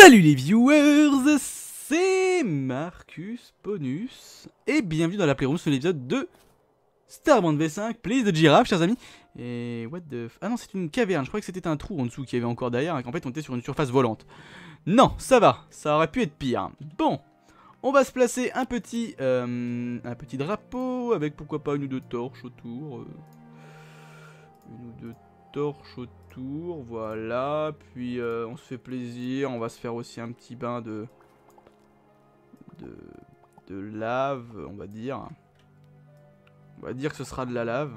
Salut les viewers, c'est Marcus Ponus et bienvenue dans la Playroom sur l'épisode de Starbound V5, Place de Giraffe, chers amis. Et what the f... Ah non, c'est une caverne, je croyais que c'était un trou en dessous qu'il y avait encore derrière et qu'en fait on était sur une surface volante. Non, ça va, ça aurait pu être pire. Bon, on va se placer un petit drapeau avec pourquoi pas une ou deux torches autour. Une ou deux torches autour, voilà. Puis on se fait plaisir, on va se faire aussi un petit bain de lave, on va dire. On va dire que ce sera de la lave.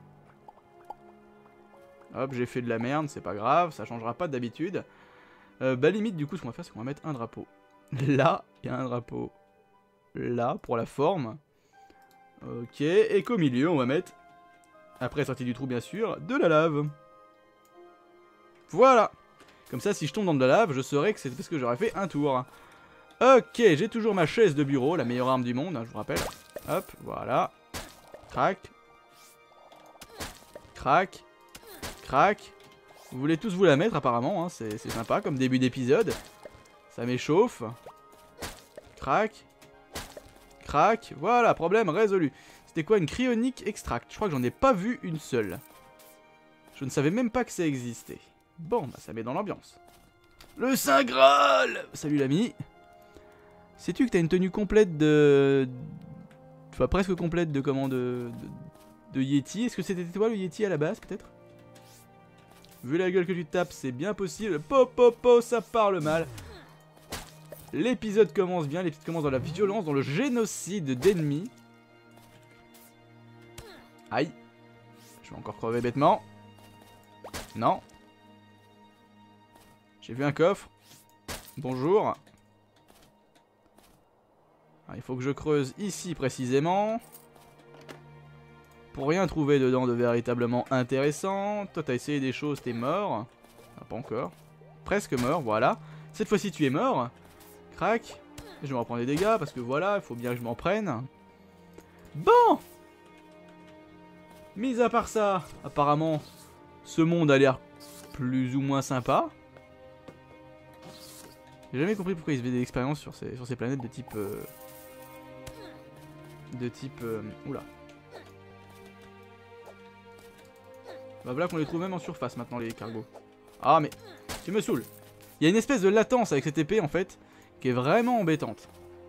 Hop, j'ai fait de la merde, c'est pas grave, ça changera pas d'habitude. Bah limite, du coup, ce qu'on va faire, c'est qu'on va mettre un drapeau. Là, il y a un drapeau. Là, pour la forme. Ok, et qu'au milieu, on va mettre, après sortie du trou bien sûr, de la lave. Voilà. Comme ça, si je tombe dans de la lave, je saurai que c'est parce que j'aurais fait un tour. Ok, j'ai toujours ma chaise de bureau, la meilleure arme du monde, hein, je vous rappelle. Hop, voilà. Crac. Crac. Crac. Vous voulez tous vous la mettre apparemment, hein, c'est sympa comme début d'épisode. Ça m'échauffe. Crac. Crac. Voilà, problème résolu. C'était quoi, une cryonique extract? Je crois que j'en ai pas vu une seule. Je ne savais même pas que ça existait. Bon, bah ça met dans l'ambiance. Le Saint Graal! Salut l'ami. Sais-tu que t'as une tenue complète de... Enfin, presque complète de comment de Yeti. Est-ce que c'était toi le Yeti à la base, peut-être? Vu la gueule que tu tapes, c'est bien possible. Po, ça parle mal. L'épisode commence bien, l'épisode commence dans la violence, dans le génocide d'ennemis. Aïe. Je vais encore crever bêtement. Non. J'ai vu un coffre. Bonjour. Alors, il faut que je creuse ici précisément. Pour rien trouver dedans de véritablement intéressant. Toi t'as essayé des choses, t'es mort. Ah, pas encore. Presque mort, voilà. Cette fois-ci tu es mort. Crac. Je vais me reprendre des dégâts parce que voilà, il faut bien que je m'en prenne. Bon. Mis à part ça, apparemment, ce monde a l'air plus ou moins sympa. J'ai jamais compris pourquoi ils se faisaient des expériences sur ces planètes de type... oula. Bah voilà qu'on les trouve même en surface maintenant, les cargos. Ah mais, tu me saoules. Il y a une espèce de latence avec cette épée en fait, qui est vraiment embêtante.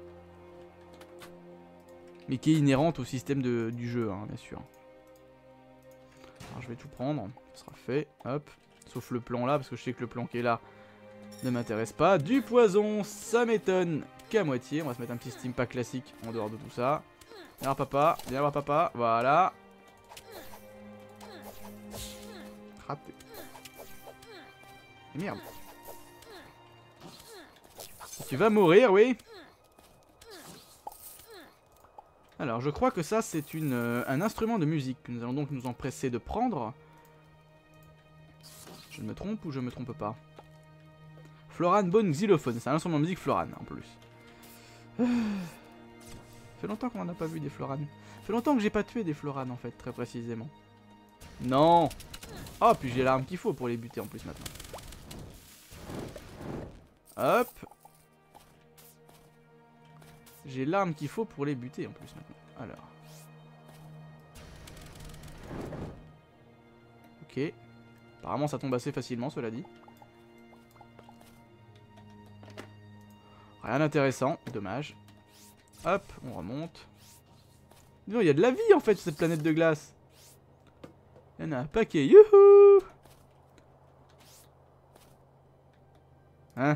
Mais qui est inhérente au système du jeu, hein, bien sûr. Alors je vais tout prendre, ça sera fait, hop. Sauf le plan là, parce que je sais que le plan qui est là ne m'intéresse pas. Du poison, ça m'étonne qu'à moitié. On va se mettre un petit steam pack classique en dehors de tout ça. Viens voir papa, voilà. Raté. Merde. Tu vas mourir, oui. Alors, je crois que ça, c'est un instrument de musique que nous allons donc nous empresser de prendre. Je me trompe ou je me trompe pas? Floran Bone Xylophone, c'est un instrument de musique Floran en plus. Fait longtemps qu'on n'a pas vu des Floran. Fait longtemps que j'ai pas tué des Floran en fait, très précisément. Non. Oh, puis j'ai l'arme qu'il faut pour les buter en plus maintenant. Hop. J'ai l'arme qu'il faut pour les buter en plus maintenant. Alors. Ok. Apparemment ça tombe assez facilement, cela dit. Rien d'intéressant, dommage. Hop, on remonte. Non, il y a de la vie en fait sur cette planète de glace. Il y en a un paquet, youhou! Hein?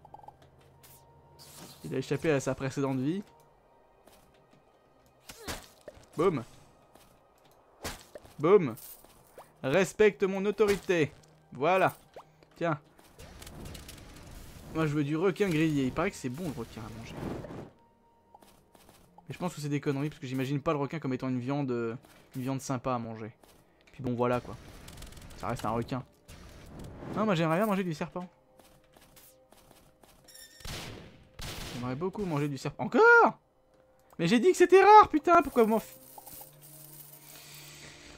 Il a échappé à sa précédente vie. Boum. Boum. Respecte mon autorité. Voilà. Tiens. Moi je veux du requin grillé. Il paraît que c'est bon le requin à manger. Mais je pense que c'est des conneries parce que j'imagine pas le requin comme étant une viande sympa à manger. Puis bon voilà quoi. Ça reste un requin. Non, moi j'aimerais bien manger du serpent. J'aimerais beaucoup manger du serpent. Encore! Mais j'ai dit que c'était rare, putain, pourquoi vous m'en...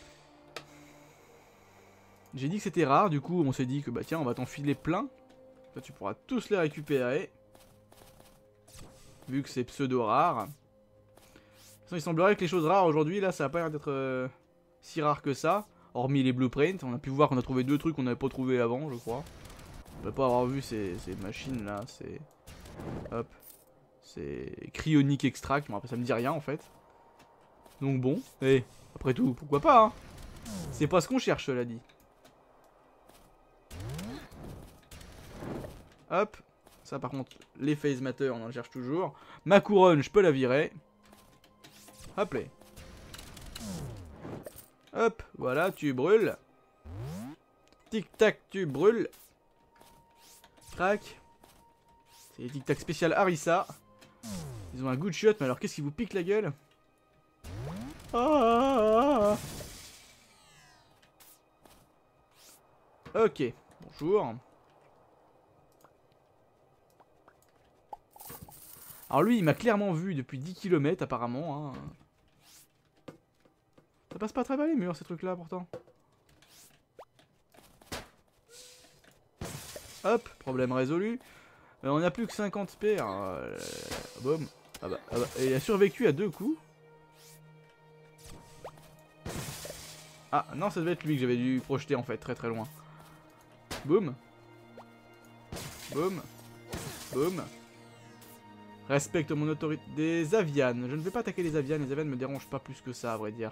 J'ai dit que c'était rare, du coup on s'est dit que bah tiens on va t'en filer plein. Toi, tu pourras tous les récupérer. Vu que c'est pseudo rare. De toute façon, il semblerait que les choses rares aujourd'hui, là, ça va pas l'air d'être si rare que ça. Hormis les blueprints. On a pu voir qu'on a trouvé 2 trucs qu'on n'avait pas trouvé avant, je crois. On peut pas avoir vu ces machines là. C'est. Hop. C'est Cryonic Extract. Bon, après, ça me dit rien en fait. Donc bon. Et après tout, pourquoi pas, hein. C'est pas ce qu'on cherche, cela dit. Hop. Ça par contre, les phase matter, on en cherche toujours. Ma couronne, je peux la virer. Hop là. Hop, voilà, tu brûles. Tic tac, tu brûles. Crac. C'est les tic tac spécial Harissa. Ils ont un good shot, mais alors qu'est-ce qui vous pique la gueule? Ah. Ok, bonjour. Alors lui, il m'a clairement vu depuis 10 km apparemment. Hein. Ça passe pas très bien les murs, ces trucs-là, pourtant. Hop, problème résolu. On a plus que 50 spare. Boum. Ah bah. Et il a survécu à 2 coups. Ah, non, ça devait être lui que j'avais dû projeter, en fait, très très loin. Boum. Boum. Boum. Respecte mon autorité. Des avianes. Je ne vais pas attaquer les avianes me dérangent pas plus que ça, à vrai dire.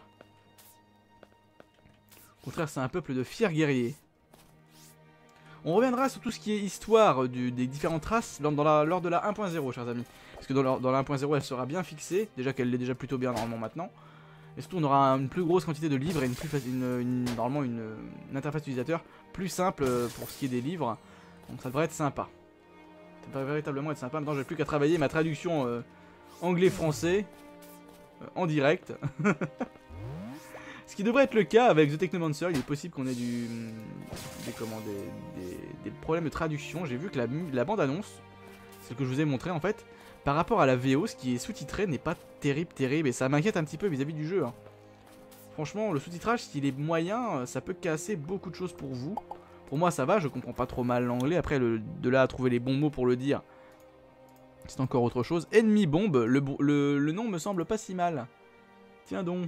Au contraire, c'est un peuple de fiers guerriers. On reviendra sur tout ce qui est histoire des différentes races lors de la 1.0, chers amis. Parce que dans la 1.0, elle sera bien fixée. Déjà qu'elle l'est déjà plutôt bien normalement maintenant. Et surtout, on aura une plus grosse quantité de livres et normalement une interface utilisateur plus simple pour ce qui est des livres. Donc ça devrait être sympa. Ça devrait véritablement être sympa. Maintenant, j'ai plus qu'à travailler ma traduction anglais-français en direct. Ce qui devrait être le cas avec The Technomancer. Il est possible qu'on ait des problèmes de traduction. J'ai vu que la bande-annonce, ce que je vous ai montré en fait, par rapport à la VO, ce qui est sous-titré n'est pas terrible. Et ça m'inquiète un petit peu vis-à-vis du jeu. Hein. Franchement, le sous-titrage, s'il est moyen, ça peut casser beaucoup de choses pour vous. Pour moi, ça va, je comprends pas trop mal l'anglais. Après, de là à trouver les bons mots pour le dire, c'est encore autre chose. Ennemi bombe, le nom me semble pas si mal. Tiens donc.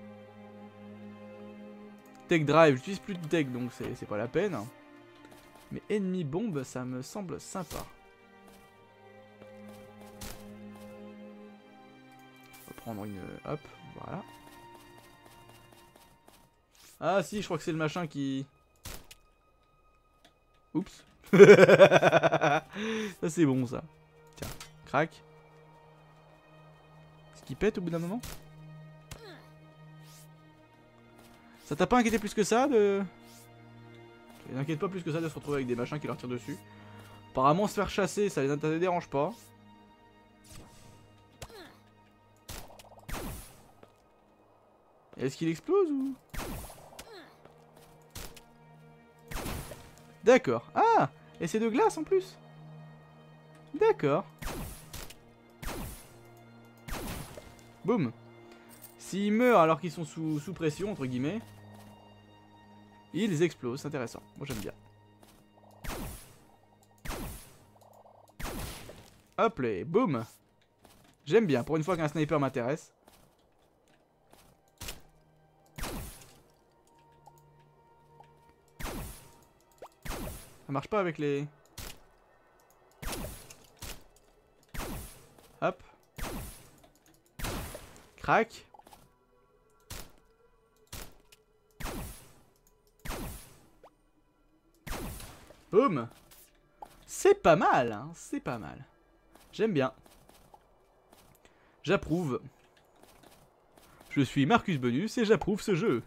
Tech drive, j'utilise plus de tech, donc c'est pas la peine. Mais ennemi bombe, ça me semble sympa. On va prendre une... Hop, voilà. Ah si, je crois que c'est le machin qui... Oups. Ça c'est bon ça. Tiens, crac. Est-ce qu'il pète au bout d'un moment? Ça t'a pas inquiété plus que ça de... Ça les inquiète pas plus que ça de se retrouver avec des machins qui leur tirent dessus. Apparemment se faire chasser, ça les dérange pas. Est-ce qu'il explose ou... D'accord. Ah! Et c'est de glace en plus? D'accord. Boum. S'ils meurent alors qu'ils sont sous pression, entre guillemets, ils explosent. C'est intéressant. Moi j'aime bien. Hop là, boum. J'aime bien. Pour une fois qu'un sniper m'intéresse. Ça marche pas avec les... Hop. Crac. Boum. C'est pas mal, hein. C'est pas mal. J'aime bien. J'approuve. Je suis Marcus Bonus et j'approuve ce jeu.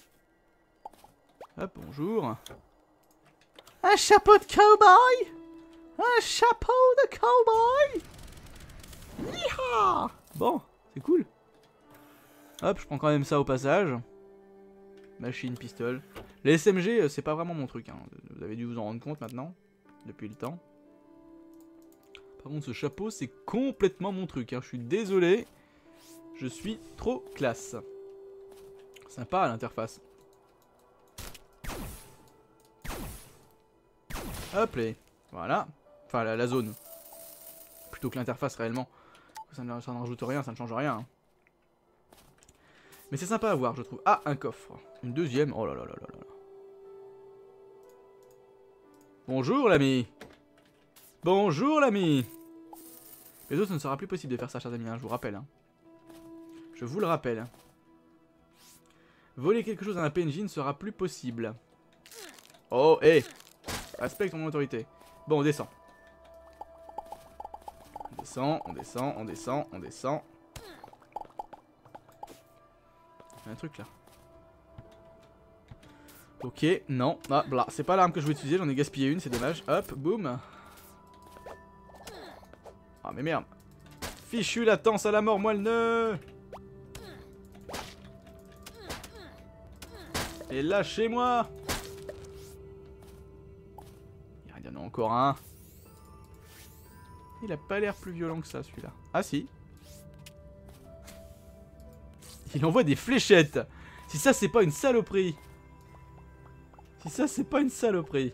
Hop, bonjour. Un chapeau de cowboy! Un chapeau de cowboy! Yeehaw! Bon, c'est cool. Hop, je prends quand même ça au passage. Machine, pistol. Les SMG, c'est pas vraiment mon truc. Hein. Vous avez dû vous en rendre compte maintenant. Depuis le temps. Par contre, ce chapeau, c'est complètement mon truc. Hein. Je suis désolé. Je suis trop classe. Sympa à l'interface. Hop là. Voilà. Enfin, la zone. Plutôt que l'interface, réellement. Ça ne rajoute rien, ça ne change rien. Hein. Mais c'est sympa à voir, je trouve. Ah, un coffre. Une deuxième. Oh là là là là là. Bonjour, l'ami. Bonjour, l'ami. Les autres, ce ne sera plus possible de faire ça, chers amis, hein, je vous rappelle. Hein. Je vous le rappelle. Voler quelque chose à un PNJ ne sera plus possible. Oh, hé hey. Respecte ton autorité. Bon, on descend. On descend, on descend, on descend, on descend. Il y a un truc là. Ok, non. Ah, blah. C'est pas l'arme que je voulais utiliser, j'en ai gaspillé une, c'est dommage. Hop, boum. Ah, mais merde. Fichu latence à la mort, moi le nœud. Et lâchez-moi. Il y en a encore un. Il a pas l'air plus violent que ça, celui-là. Ah si. Il envoie des fléchettes. Si ça, c'est pas une saloperie. Si ça, c'est pas une saloperie.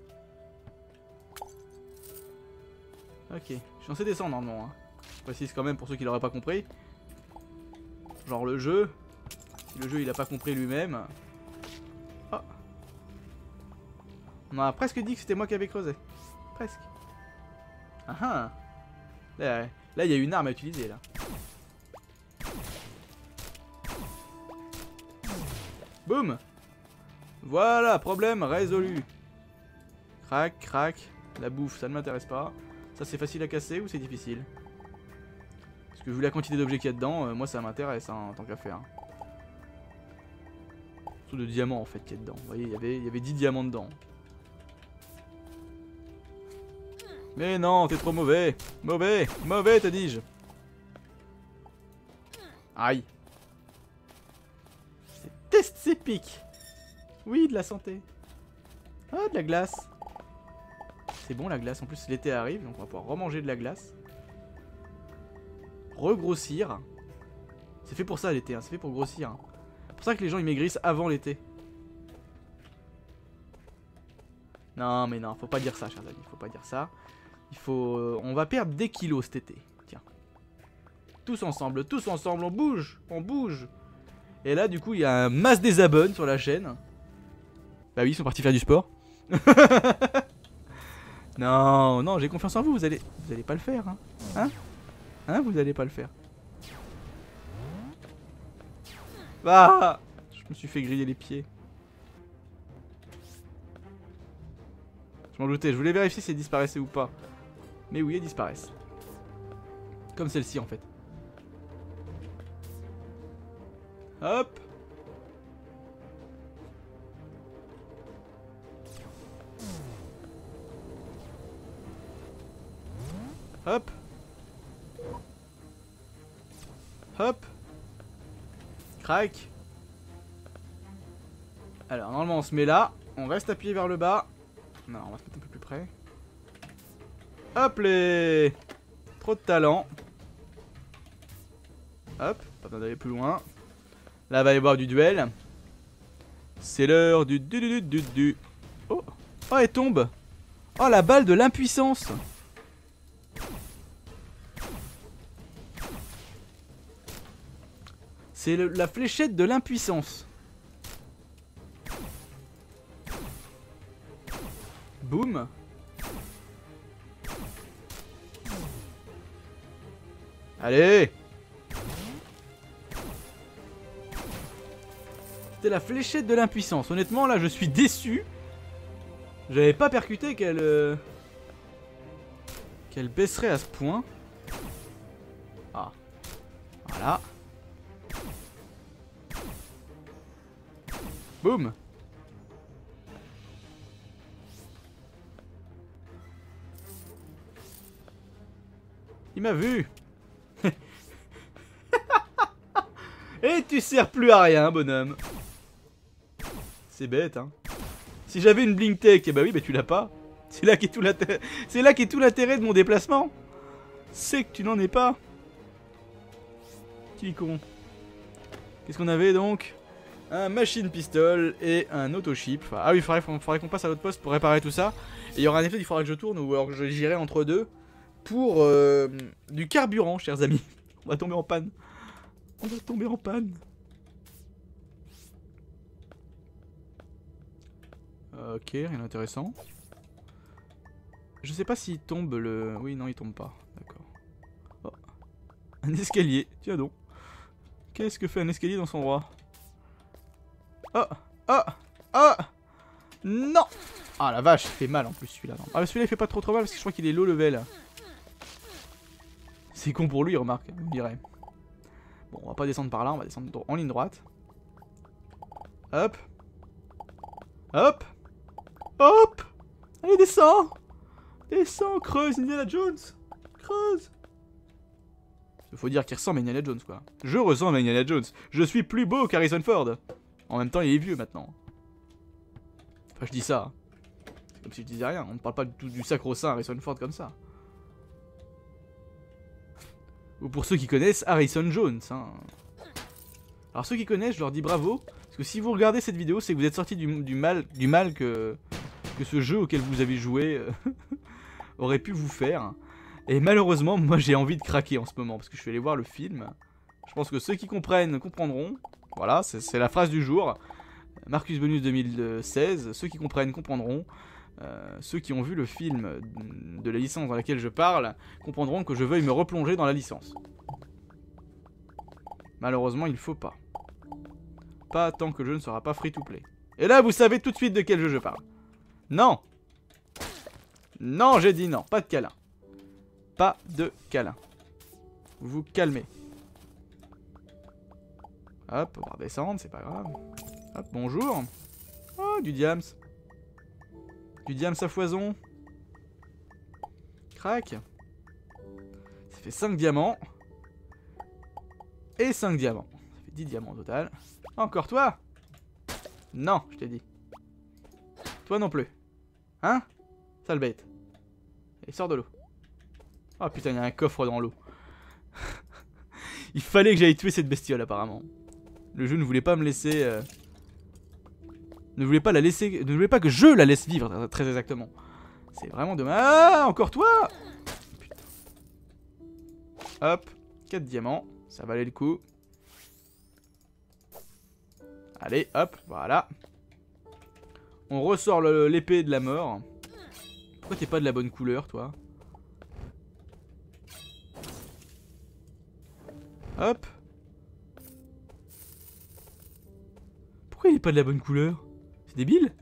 Ok. Je suis censé descendre normalement. Hein. Je précise quand même pour ceux qui l'auraient pas compris. Genre le jeu. Si le jeu il a pas compris lui-même. Oh. On a presque dit que c'était moi qui avais creusé. Presque. Ah ah. Là, il y a une arme à utiliser là. Boum. Voilà, problème résolu. Crac, crac. La bouffe, ça ne m'intéresse pas. Ça, c'est facile à casser ou c'est difficile? Parce que vu la quantité d'objets qu'il y a dedans, moi ça m'intéresse hein, en tant qu'affaire. Surtout de diamants en fait qu'il y a dedans. Vous voyez, il y avait 10 diamants dedans. Mais non, t'es trop mauvais. Mauvais, mauvais, te dis-je. Aïe. Test ces pics. Oui, de la santé. Ah, de la glace. C'est bon la glace. En plus, l'été arrive, donc on va pouvoir remanger de la glace. Regrossir. C'est fait pour ça l'été, hein. C'est fait pour grossir. Hein. C'est pour ça que les gens ils maigrissent avant l'été. Non, mais non, faut pas dire ça, chers amis. Faut pas dire ça. Il faut. On va perdre des kilos cet été. Tiens. Tous ensemble, on bouge. On bouge. Et là, du coup, il y a un masse désabonne sur la chaîne. Bah oui, ils sont partis faire du sport. Non, non, j'ai confiance en vous. Vous allez pas le faire, hein. Hein, vous allez pas le faire. Ah, je me suis fait griller les pieds. Je m'en doutais. Je voulais vérifier si elles disparaissaient ou pas. Mais oui, elles disparaissent. Comme celle-ci, en fait. Hop. Hop. Hop. Crac. Alors, normalement, on se met là. On reste appuyé vers le bas. Non, on va se mettre un peu plus près. Hop les. Trop de talent. Hop. Pas besoin d'aller plus loin. Là, va y avoir du duel. C'est l'heure du. Oh. Oh, elle tombe. Oh, la balle de l'impuissance. C'est la fléchette de l'impuissance. Boum. Allez. C'était la fléchette de l'impuissance. Honnêtement, là, je suis déçu. J'avais pas percuté qu'elle baisserait à ce point. Ah. Voilà. Boum. Il m'a vu. Et tu sers plus à rien, bonhomme. C'est bête, hein. Si j'avais une Blink Tech, eh bah oui, bah tu l'as pas. C'est là qu'est tout l'intérêt. C'est là qu'est tout l'intérêt de mon déplacement. C'est que tu n'en es pas. Petit con. Qu'est-ce qu'on avait donc? un machine pistol et un auto-ship. Enfin, ah oui, il faudrait qu'on passe à l'autre poste pour réparer tout ça. Et il y aura un effet, il faudra que je tourne ou alors que j'irai entre deux pour du carburant, chers amis. On va tomber en panne. On va tomber en panne. Ok, rien d'intéressant. Je sais pas s'il tombe le... Oui, non, il tombe pas. D'accord. Oh. Un escalier. Tiens donc. Qu'est-ce que fait un escalier dans son endroit? Oh. Oh. Oh. Non. Ah la vache, il fait mal en plus celui-là. Ah celui-là il fait pas trop mal parce que je crois qu'il est low level. C'est con pour lui, remarque, vous me direz. Bon, on va pas descendre par là, on va descendre en ligne droite. Hop. Hop. Hop. Allez, descends. Descends, creuse, Indiana Jones. Creuse. Il faut dire qu'il ressemble à Indiana Jones, quoi. Je ressemble à Indiana Jones. Je suis plus beau qu'Harrison Ford. En même temps, il est vieux maintenant. Enfin, je dis ça. C'est comme si je disais rien. On ne parle pas du tout du sacro-saint Harrison Ford comme ça. Ou pour ceux qui connaissent Harrison Jones. Hein. Alors ceux qui connaissent, je leur dis bravo. Parce que si vous regardez cette vidéo, c'est que vous êtes sortis du mal que ce jeu auquel vous avez joué aurait pu vous faire. Et malheureusement, moi j'ai envie de craquer en ce moment. Parce que je suis allé voir le film. Je pense que ceux qui comprennent, comprendront. Voilà, c'est la phrase du jour. Marcus Bonus 2016. Ceux qui comprennent, comprendront. Ceux qui ont vu le film de la licence dans laquelle je parle comprendront que je veuille me replonger dans la licence. Malheureusement, il faut pas. Pas tant que le jeu ne sera pas free to play. Et là, vous savez tout de suite de quel jeu je parle. Non. Non, j'ai dit non. Pas de câlin. Pas de câlin. Vous vous calmez. Hop, on va redescendre, c'est pas grave. Hop, bonjour. Oh, du diams. Du diams à foison. Crac. Ça fait 5 diamants. Et 5 diamants. Ça fait 10 diamants au total. Encore toi? Non, je t'ai dit. Toi non plus. Hein? Sale bête. Et sors de l'eau. Oh putain, il y a un coffre dans l'eau. Il fallait que j'aille tuer cette bestiole apparemment. Le jeu ne voulait pas me laisser... Ne voulait pas la laisser... Ne voulait pas que je la laisse vivre, très exactement. C'est vraiment dommage. Ah, encore toi! Putain. Hop. 4 diamants. Ça valait le coup. Allez, hop, voilà. On ressort l'épée de la mort. Pourquoi t'es pas de la bonne couleur, toi? Hop. Pourquoi il est pas de la bonne couleur? C'est débile.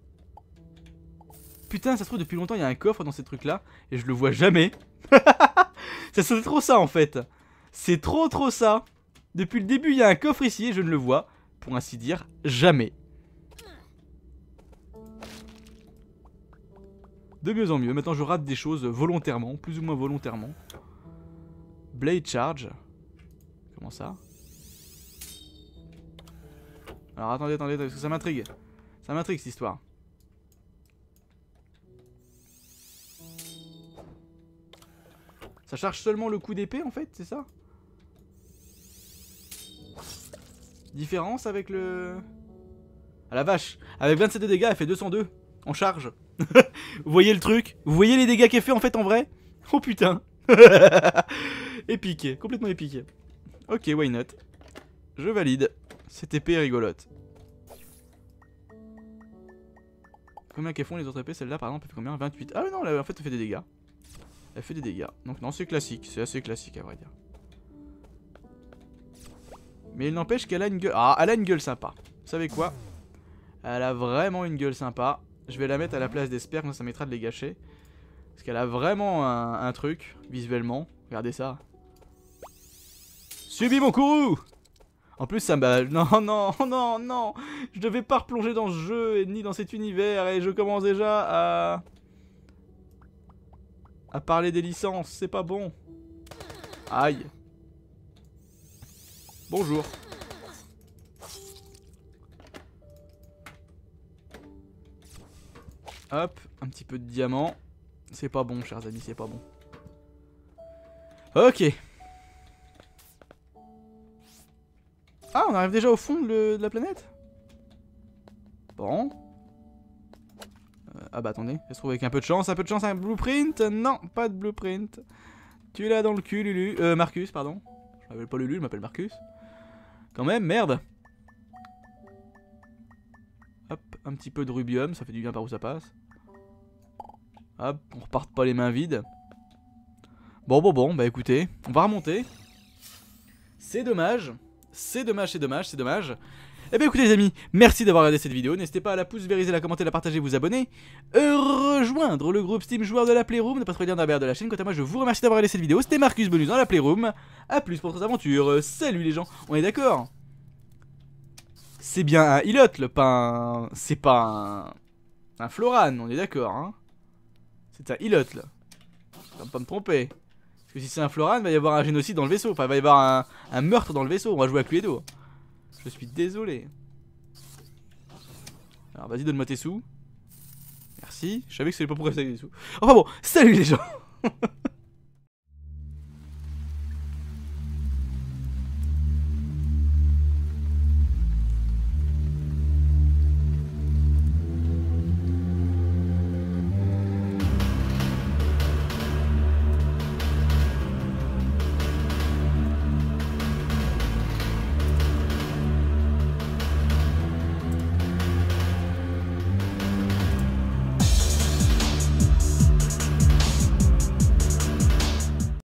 Putain, ça se trouve depuis longtemps il y a un coffre dans ces trucs là et je le vois jamais. Ça c'est trop ça en fait. C'est trop ça. Depuis le début il y a un coffre ici et je ne le vois, pour ainsi dire, jamais. De mieux en mieux, maintenant je rate des choses volontairement, plus ou moins volontairement. Blade Charge. Comment ça? Alors attendez, parce que ça m'intrigue. Ça m'intrigue cette histoire. Ça charge seulement le coup d'épée en fait, c'est ça? Différence avec le... Ah la vache. Avec 27 de dégâts, elle fait 202 en charge. Vous voyez le truc? Vous voyez les dégâts qu'elle fait en fait en vrai? Oh putain. Épique, complètement épique. Ok, why not? Je valide. Cette épée est rigolote. Combien qu'elles font les autres épées? Celle-là par exemple elle fait combien? 28. Ah mais non, en fait elle fait des dégâts. Elle fait des dégâts. Donc non, c'est classique. C'est assez classique à vrai dire. Mais il n'empêche qu'elle a une gueule... Ah, elle a une gueule sympa. Vous savez quoi? Elle a vraiment une gueule sympa. Je vais la mettre à la place d'Esper, comme ça m'évitera de les gâcher. Parce qu'elle a vraiment un truc, visuellement. Regardez ça. Subis mon courroux! En plus ça m'a... Non. Je devais pas replonger dans ce jeu, ni dans cet univers. Et je commence déjà à parler des licences. C'est pas bon. Aïe. Bonjour. Hop, un petit peu de diamant. C'est pas bon, chers amis, c'est pas bon. Ok. Ah, on arrive déjà au fond de la planète? Bon. Ah bah attendez, ça se trouve avec un peu de chance, un blueprint. Non, pas de blueprint. Tu l'as dans le cul, Lulu. Marcus, pardon. Je m'appelle pas Lulu, je m'appelle Marcus. Quand même, merde. Hop, un petit peu de rubium, ça fait du bien par où ça passe. Hop, on reparte pas les mains vides. Bon, bah écoutez, on va remonter. C'est dommage. C'est dommage. Eh bien écoutez les amis, merci d'avoir regardé cette vidéo. N'hésitez pas à la pouce vériser, la commenter, la partager, vous abonner. Rejoindre le groupe Steam joueur de la Playroom. Ne pas trop lien dans la barre de la chaîne. Quant à moi, je vous remercie d'avoir regardé cette vidéo. C'était Marcus Bonus dans la Playroom. A plus pour d'autres aventures. Salut les gens, on est d'accord. C'est bien un Hilot, le pain. C'est pas un Floran, on est d'accord, hein. C'est un Hilot là. Je vais pas me tromper. Parce que si c'est un Floran, il va y avoir un génocide dans le vaisseau. Enfin, il va y avoir un meurtre dans le vaisseau. On va jouer à Cluedo. Je suis désolé. Alors vas-y, donne-moi tes sous. Merci. Je savais que c'était pas pour rester avec des sous. Enfin bon, salut les gens.